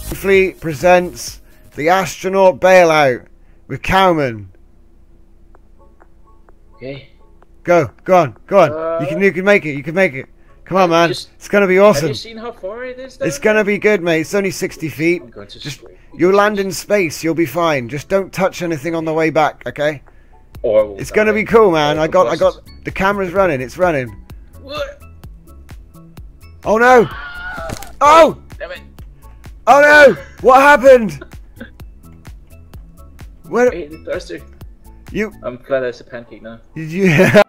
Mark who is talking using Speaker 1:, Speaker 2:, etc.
Speaker 1: Fleet presents the Astronaut Bailout with Caumen.
Speaker 2: Okay.
Speaker 1: Go on. You can make it. Come on, man. It's gonna be awesome.
Speaker 2: Have you seen how far it is?
Speaker 1: It's gonna be good, mate. It's only 60 feet.
Speaker 2: I'm going to
Speaker 1: You'll land in space. You'll be fine. Just don't touch anything on the way back, okay?
Speaker 2: Or
Speaker 1: it's gonna be cool, man. I got the camera's running. It's running.
Speaker 2: What?
Speaker 1: Oh no! Oh!
Speaker 2: Damn it!
Speaker 1: Oh no! What happened? Where?
Speaker 2: I ate the thruster.
Speaker 1: You?
Speaker 2: I'm flat as a pancake now.
Speaker 1: Did you?